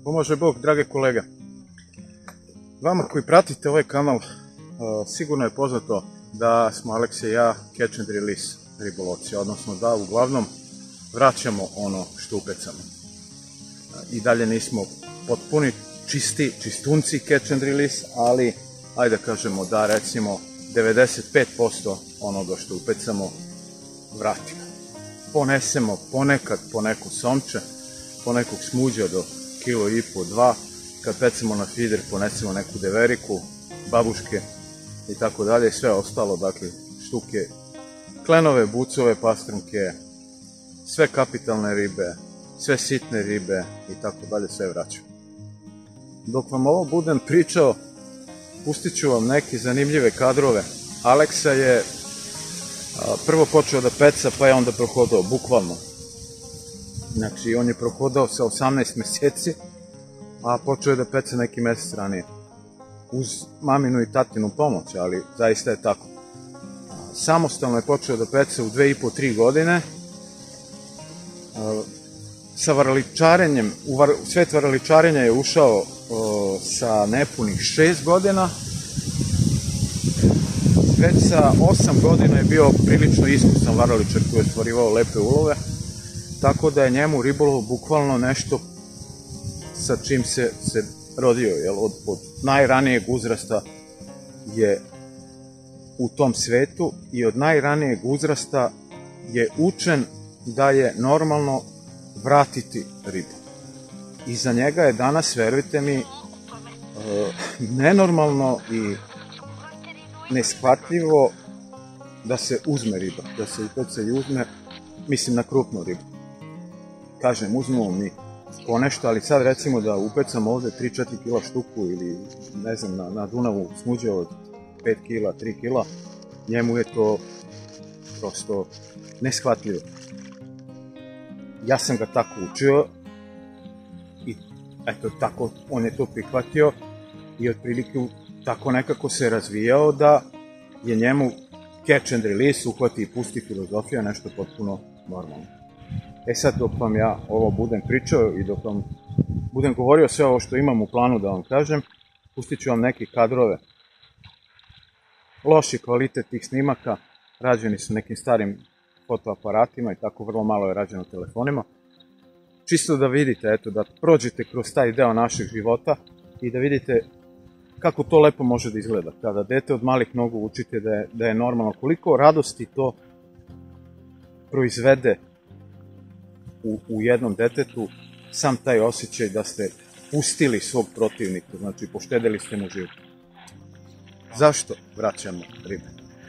Pomaže Bog, drage kolege. Vama koji pratite ovaj kanal, sigurno je poznato da smo Aleks i ja catch and release ribolovci, odnosno da uglavnom vraćamo ono što upecamo. I dalje nismo potpuni čistunci catch and release, ali ajde da kažemo da recimo 95% onoga što upecamo vratimo. Ponesemo ponekad po neko somče, po nekog smuđa do kilo i po, 2, kad pecamo na feeder ponesemo neku deveriku, babuške i tako dalje, sve ostalo, dakle štuke, klenove, bucove, pastrnke, sve kapitalne ribe, sve sitne ribe i tako dalje, sve vraćamo. Dok vam ovo budem pričao, pustit ću vam neke zanimljive kadrove. Aleksa je prvo počeo da peca, pa je onda prohodao, bukvalno. Znači, on je prohodao sa 18 meseci, a počeo je da peca neki mesec ranije. Uz maminu i tatinu pomoć, ali zaista je tako. Samostalno je počeo da peca u 2,5-3 godine. Sa varaličarenjem, u svet varaličarenja je ušao sa nepunih 6 godina. Već sa 8 godina je bio prilično iskusan varaličar koji je stvarivao lepe ulove, tako da je njemu ribolov bukvalno nešto sa čim se rodio, jer od najranijeg uzrasta je u tom svetu i od najranijeg uzrasta je učen da je normalno vratiti ribu. I za njega je danas, verujte mi, nenormalno i neshvatljivo da se uzme riba, da se upeca i uzme, mislim na krupnu ribu. Kažem, uzmemo mi ponešto, ali sad recimo da upecamo ovde 3-4 kila štuku ili ne znam na Dunavu smuđe od 5 kila, 3 kila, njemu je to prosto neshvatljivo. Ja sam ga tako učio i eto tako on je to prihvatio i otprilike tako nekako se razvijao da je njemu catch and release, uhvati i pusti filozofija, nešto potpuno normalno. E sad, dok vam ja ovo budem pričao i dok vam budem govorio sve ovo što imam u planu da vam kažem, pustit ću vam neke kadrove. Loši kvalitet tih snimaka, rađeni su nekim starim fotoaparatima i tako vrlo malo je rađeno telefonima. Čisto da vidite, eto, da prođete kroz taj deo našeg života i da vidite kako to lepo može da izgleda. Kada dete od malih nogu učite da je normalno, koliko radosti to proizvede u jednom detetu, sam taj osjećaj da ste pustili svog protivnika, znači poštedeli ste mu život. Zašto vraćamo ribe?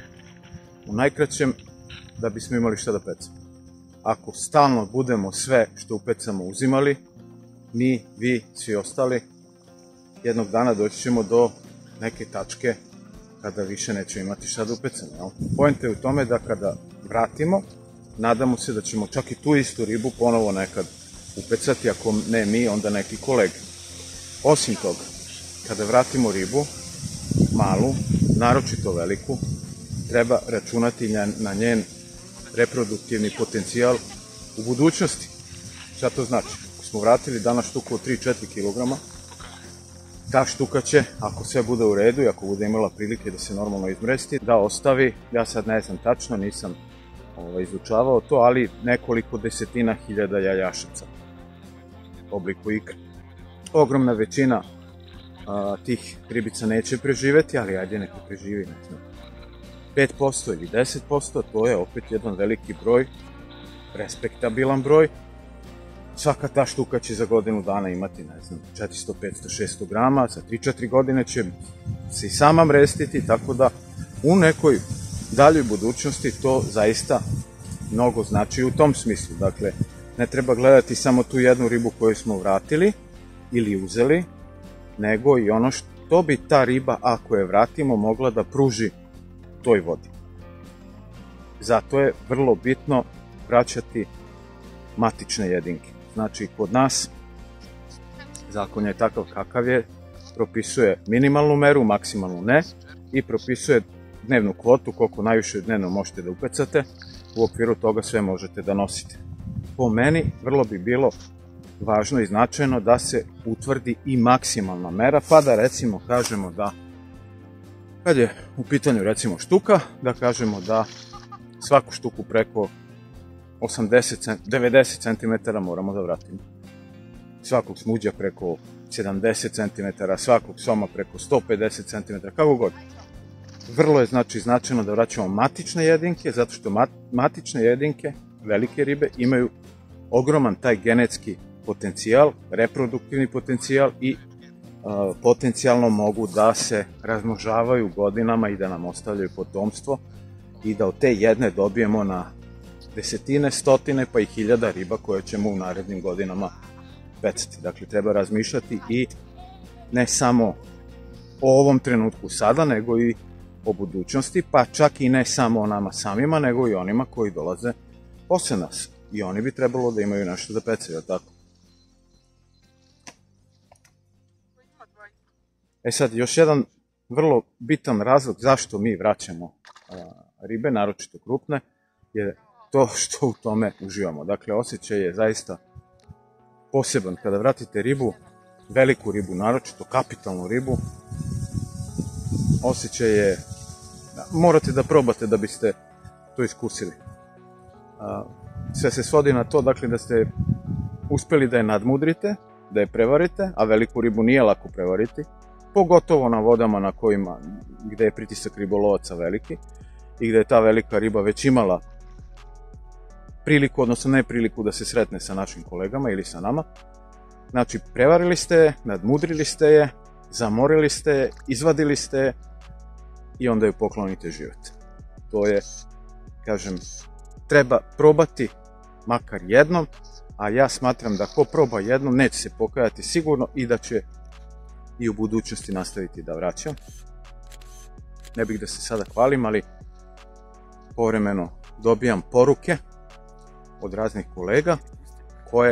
U najkraćem, da bismo imali šta da pecamo. Ako stalno budemo sve što upecamo uzimali, mi, vi, svi ostali, jednog dana doći ćemo do neke tačke kada više nećemo imati šta da upecamo. Poenta je u tome da kada vratimo, nadamo se da ćemo čak i tu istu ribu ponovo nekad upecati, ako ne mi, onda neki kolege. Osim toga, kada vratimo ribu, malu, naročito veliku, treba računati na njen reproduktivni potencijal u budućnosti. Šta to znači? Ako smo vratili danas štuku od 3-4 kg, ta štuka će, ako sve bude u redu i ako bude imala prilike da se normalno izmresti, da ostavi, ja sad ne znam tačno, nisam izučavao to, ali nekoliko desetina hiljada jajašaca u obliku ikre. Ogromna većina tih ribica neće preživeti, ali ajde neka preživi, ne znam, 5% ili 10%, to je opet jedan veliki broj, respektabilan broj. Svaka ta štuka će za godinu dana imati, ne znam, 400, 500, 600 grama, za 3-4 godine će se i sama mrestiti, tako da u nekoj daljoj budućnosti to zaista mnogo znači u tom smislu. Dakle, ne treba gledati samo tu jednu ribu koju smo vratili ili uzeli, nego i ono što bi ta riba, ako je vratimo, mogla da pruži toj vodi. Zato je vrlo bitno vraćati matične jedinke. Znači, kod nas zakon je takav kakav je, propisuje minimalnu meru, maksimalnu ne, i propisuje dnevnu kvotu, koliko najviše dnevno možete da upecate, u okviru toga sve možete da nosite. Po meni, vrlo bi bilo važno i značajno da se utvrdi i maksimalna mera, pa da recimo kažemo da, kad je u pitanju recimo štuka, da kažemo da svaku štuku preko 90 cm moramo da vratimo. Svakog smuđa preko 70 cm, svakog soma preko 150 cm, kako god. Vrlo je značajno da vraćamo matične jedinke, zato što matične jedinke, velike ribe, imaju ogroman taj genetski potencijal, reproduktivni potencijal i potencijalno mogu da se razmnožavaju godinama i da nam ostavljaju potomstvo i da od te jedne dobijemo na desetine, stotine pa i hiljada riba koje ćemo u narednim godinama pecati. Dakle, treba razmišljati i ne samo o ovom trenutku sada, nego i o budućnosti, pa čak i ne samo o nama samima, nego i onima koji dolaze posle nas. I oni bi trebalo da imaju nešto da pecaju, tako? Sad, još jedan vrlo bitan razlog zašto mi vraćamo ribe, naročito krupne, je to što u tome uživamo. Dakle, osjećaj je zaista poseban. Kada vratite ribu, veliku ribu, naročito kapitalnu ribu, osjećaj je, morate da probate da biste to iskusili. Sve se svodi na to, dakle, da ste uspeli da je nadmudrite, da je prevarite, a veliku ribu nije lako prevariti, pogotovo na vodama na kojima, gde je pritisak ribolovaca veliki i gde je ta velika riba već imala priliku, odnosno ne priliku da se sretne sa našim kolegama ili sa nama. Znači, prevarili ste je, nadmudrili ste je, zamorili ste je, izvadili ste je i onda ju poklonite život. To je, kažem, treba probati makar jednom, a ja smatram da ko proba jednom neće se pokajati sigurno i da će i u budućnosti nastaviti da vraćam. Ne bih da se sada hvalim, ali povremeno dobijam poruke od raznih kolega koje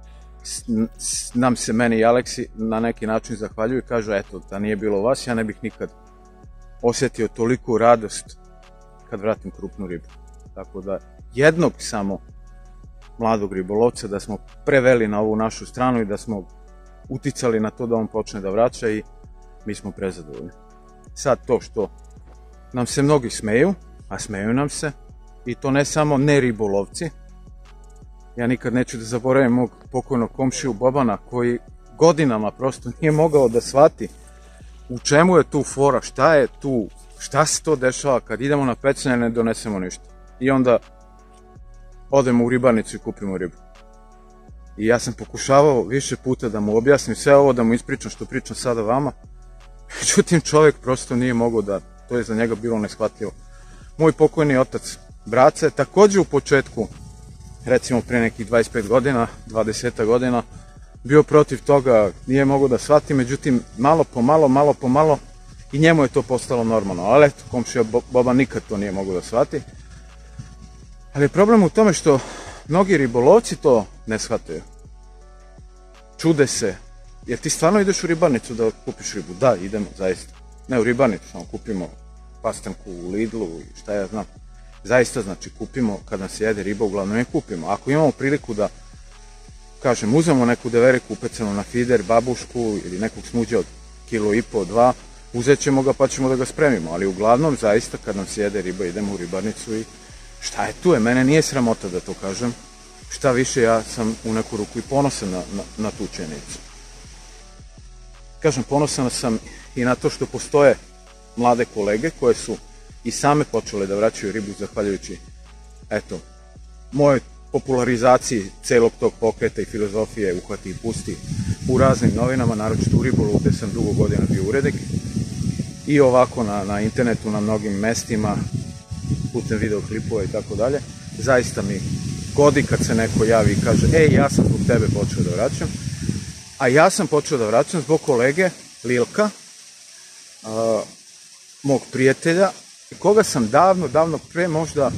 nam se, meni i Aleksi, na neki način zahvaljuju i kažu, eto, da nije bilo vas, ja ne bih nikad osjetio toliku radost kad vratim krupnu ribu. Tako da jednog samo mladog ribolovca da smo preveli na ovu našu stranu i da smo uticali na to da on počne da vraća i mi smo prezadovoljni. Sad to što nam se mnogi smeju, a smeju nam se, i to ne samo ne ribolovci. Ja nikad neću da zaboravim mog pokojnog komšiju Bobana koji godinama prosto nije mogao da shvati u čemu je tu fora, šta je tu, šta se to dešava kad idemo na pecanje ne donesemo ništa. I onda odemo u ribarnicu i kupimo ribu. I ja sam pokušavao više puta da mu objasnim sve ovo, da mu ispričam što pričam sada vama. Međutim, čovjek prosto nije mogao da, to je za njega bilo neshvatljivo. Moj pokojni otac Brace također u početku, recimo pre nekih 25 godina, 20 godina, bio protiv toga, nije mogao da shvati, međutim, malo po malo, i njemu je to postalo normalno. Ali eto, komšija Boba nikad to nije mogao da shvati. Ali je problem u tome što mnogi ribolovci to ne shvataju. Čude se, jer ti stvarno ideš u ribarnicu da kupiš ribu? Da, idemo, zaista. Ne u ribarnicu, samo kupimo pastanku u Lidlu i šta ja znam. Zaista, znači, kupimo, kad nam se jede riba, uglavnom je kupimo. Ako imamo priliku da, kažem, uzmemo neku deveriku upecanu na fider, babušku ili nekog smuđa od 1,5 kg, 2, uzet ćemo ga pa ćemo da ga spremimo. Ali uglavnom, zaista, kad nam se jede riba, idemo u ribarnicu i šta je tu je? Mene nije sramota da to kažem. Šta više, ja sam u neku ruku i ponosan na tu činjenicu. Kažem, ponosan sam i na to što postoje mlade kolege koje su i same počele da vraćaju ribu zahvaljujući, eto, mojoj popularizaciji celog tog pokreta i filozofije uhvati i pusti u raznim novinama, naročito u Ribolovu gde sam dugo godina bio urednik, i ovako na internetu, na mnogim mestima, putem videoklipova i tako dalje. Zaista mi godi kad se neko javi i kaže, ej, ja sam zbog tebe počeo da vraćam, a ja sam počeo da vraćam zbog kolege Lilka, mog prijatelja, koga sam davno pre možda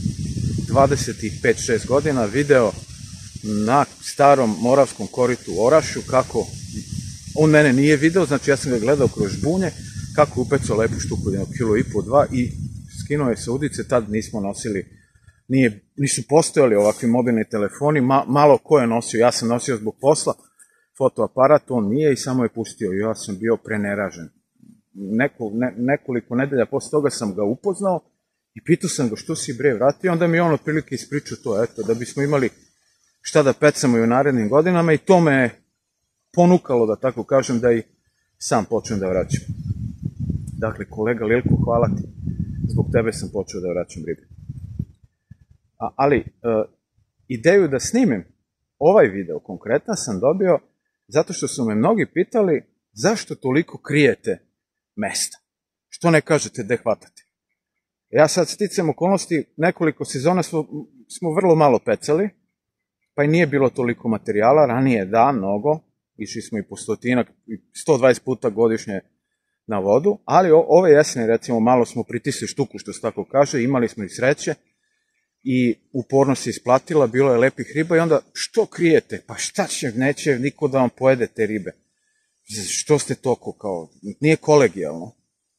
25-6 godina video na starom moravskom koritu Orašju, kako on mene nije video, znači ja sam ga gledao kroz žbunje, kako upecao lepu štuku, 1,5 kg, 2, i skinuo je sa udice. Tad nismo nosili, nisu postojali ovakvi mobilni telefoni, malo ko je nosio, ja sam nosio zbog posla, fotoaparat, on nije i samo je pustio. Ja sam bio preneražen. Nekoliko nedelja posle toga sam ga upoznao i pitao sam ga što si bre vratio, onda mi je on otprilike ispričao to, eto, da bismo imali šta da pecamo i u narednim godinama i to me je ponukalo, da tako kažem, da i sam počnem da vraćam. Dakle, kolega Lilko, hvala ti. Zbog tebe sam počeo da vraćam ribe. Ali ideju da snimim ovaj video konkretno sam dobio zato što su me mnogi pitali zašto toliko krijete mesta. Što ne kažete gde hvatate? Ja sad sticam okolnosti, nekoliko sezona smo vrlo malo pecali, pa i nije bilo toliko materijala, ranije da, mnogo, išli smo i po 120 puta godišnje na vodu, ali ove jesene, recimo, malo smo pritisli štuku, što se tako kaže, imali smo i sreće i uporno se isplatila, bilo je lepih riba i onda što krijete? Pa šta će, neće niko da vam pojede te ribe. Što ste toko kao, nije kolegijalno.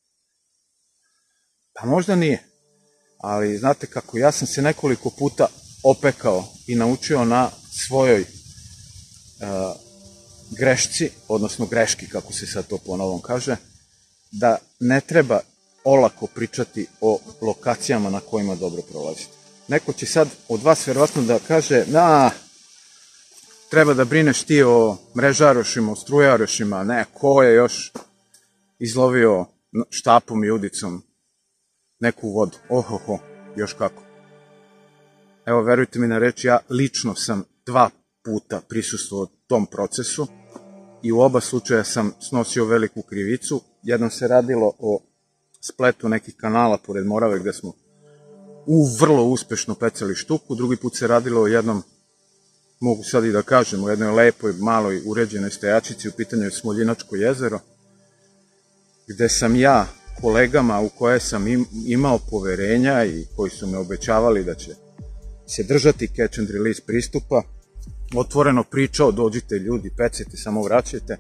Pa možda nije, ali znate kako, ja sam se nekoliko puta opekao i naučio na svojoj grešci, odnosno greški, kako se sad to po novom kaže, da ne treba olako pričati o lokacijama na kojima dobro prolazite. Neko će sad od vas verovatno da kaže, treba da brineš ti o mrežarošima, o strujarošima, ne, ko je još izlovio štapom i udicom neku vodu, još kako. Evo, verujte mi na reč, ja lično sam 2 puta prisustvovao tom procesu i u oba slučaja sam snosio veliku krivicu. Jednom se radilo o spletu nekih kanala pored Morave gde smo vrlo uspešno pecali štuku, drugi put se radilo o jednom, mogu sad i da kažem, o jednoj lepoj, maloj uređenoj stajačici, u pitanju je Smoljinačko jezero, gde sam ja kolegama u koje sam imao poverenja i koji su me obećavali da će se držati catch and release pristupa, otvoreno pričao, dođite ljudi, pecite, samo vraćajte.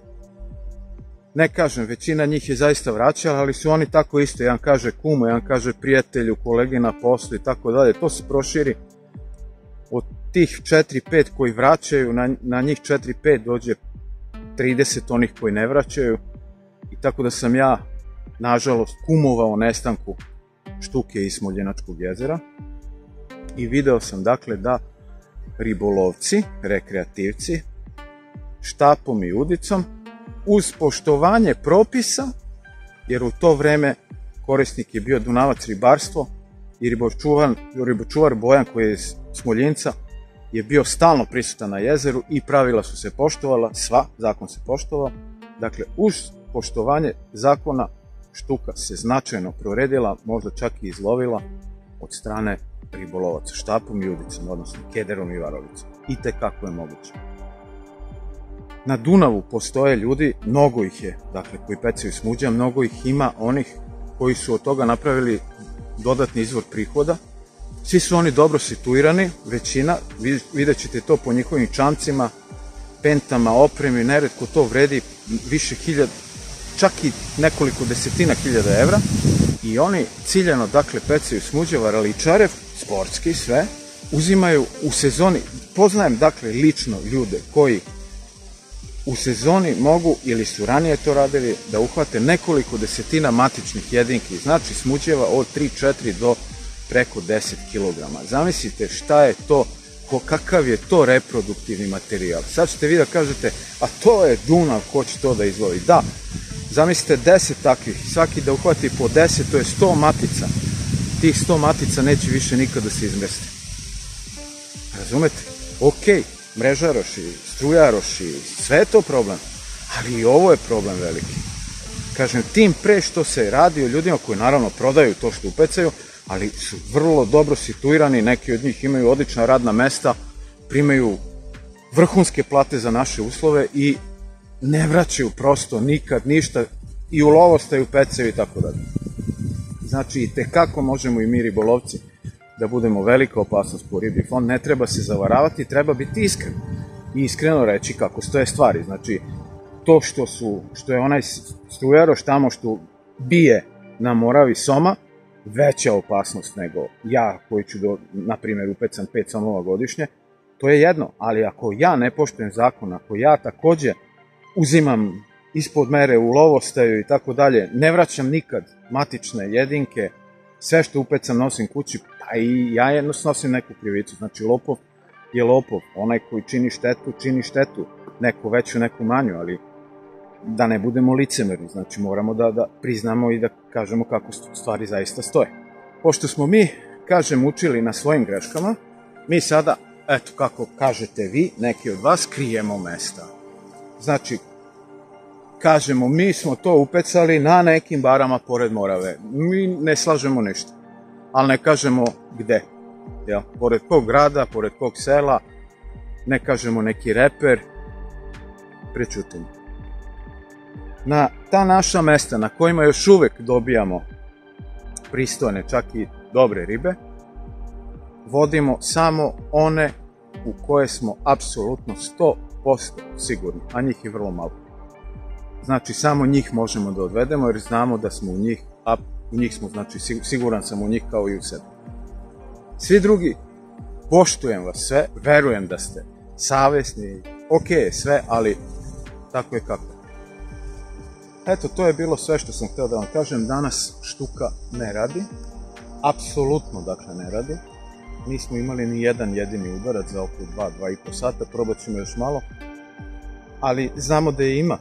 Ne kažem, većina njih je zaista vraćala, ali su oni tako isto, jedan kaže kumu, jedan kaže prijatelju, kolegi na poslu i tako dalje, to se proširi. Od tih 4-5 koji vraćaju, na njih 4-5 dođe 30 onih koji ne vraćaju i tako da sam ja, nažalost, kumovao nestanku štuke iz Smoljinačkog jezera i video sam dakle da ribolovci, rekreativci, štapom i udicom, uz poštovanje propisa, jer u to vreme korisnik je bio Dunavac ribarstvo i ribočuvar Bojan, koji je iz Smoljinca, je bio stalno prisutan na jezeru i pravila su se poštovala, zakon se poštovao. Dakle, uz poštovanje zakona štuka se značajno proredila, možda čak i izlovila od strane ribolovaca štapom i udicom, odnosno kederom i varovicom. I tekako je moguće. Na Dunavu postoje ljudi, mnogo ih je, dakle, koji pecaju smuđa, mnogo ih ima onih koji su od toga napravili dodatni izvor prihoda. Svi su oni dobro situirani, većina, vidjet ćete to po njihovim čamcima, pentama, opremi, neretko to vredi više hiljada, čak i nekoliko desetina hiljada evra i oni ciljano, dakle, pecaju smuđe, varaličare, sportski, sve, uzimaju u sezoni, poznajem, dakle, lično ljude koji u sezoni mogu, ili su ranije to radili, da uhvate nekoliko desetina matičnih jedinki, znači smuđeva od 3-4 do preko 10 kg. Zamislite šta je to, kakav je to reproduktivni materijal. Sad ćete vi da kažete, a to je Dunav, ko će to da izlovi? Da, zamislite 10 takvih, svaki da uhvati po 10, to je 100 matica. Tih 100 matica neće više nikad da se izmeste. Razumete? Okej, mrežaroši, strujaroši, sve je to problem, ali i ovo je problem veliki. Kažem, tim pre što se radi o ljudima koji naravno prodaju to što upecaju, ali su vrlo dobro situirani, neki od njih imaju odlična radna mesta, primaju vrhunske plate za naše uslove i ne vraćaju prosto nikad ništa i u lovostaju, pecaju i tako dalje. Znači, i tekako možemo i mi ribolovci da budemo velika opasnost po riblji fond, ne treba se zavaravati, treba biti iskren i iskreno reći kako stoje stvari. Znači, to što je onaj strujaroš tamo što bije na Moravi soma, veća opasnost nego ja koji ću, na primjer, upecam 5 somova godišnje, to je jedno, ali ako ja ne poštujem zakon, ako ja takođe uzimam ispod mere u lovostaju i tako dalje, ne vraćam nikad matične jedinke, sve što upecam nosim kući, pa i ja jedno snosim neku krivicu, znači lopov je lopov, onaj koji čini štetu, neku veću, neku manju, ali da ne budemo licemerni, znači moramo da priznamo i da kažemo kako stvari zaista stoje. Pošto smo mi, kažem, učili na svojim greškama, mi sada, eto kako kažete vi, neki od vas, krijemo mesta. Znači, kažemo, mi smo to upecali na nekim barama pored Morave. Mi ne slažemo ništa, ali ne kažemo gde. Ja, pored kog grada, pored kog sela, ne kažemo neki reper, prećutimo. Na ta naša mesta na kojima još uvek dobijamo pristojne, čak i dobre ribe, vodimo samo one u koje smo apsolutno 100% sigurni, a njih je vrlo malo. Znači, samo njih možemo da odvedemo jer znamo da smo u njih smo, znači siguran sam u njih kao i u sebi. Svi drugi, poštujem vas sve, verujem da ste savesni, ok je sve, ali tako je kako. Eto, to je bilo sve što sam hteo da vam kažem. Danas štuka ne radi, apsolutno dakle ne radi. Nismo imali ni jedan jedini udarac za oko 2,5 sata, probat ćemo još malo, ali znamo da je ima.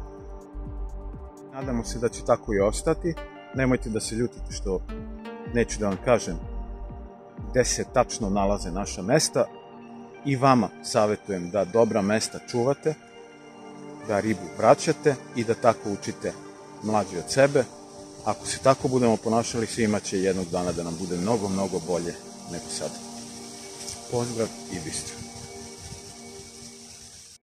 Nadamo se da će tako i ostati. Nemojte da se ljutite što neću da vam kažem gde se tačno nalaze naša mesta. I vama savjetujem da dobra mesta čuvate, da ribu vraćate i da tako učite mlađi od sebe. Ako se tako budemo ponašali, svima će jednog dana da nam bude mnogo, mnogo bolje nego sada. Pozdrav i bistro.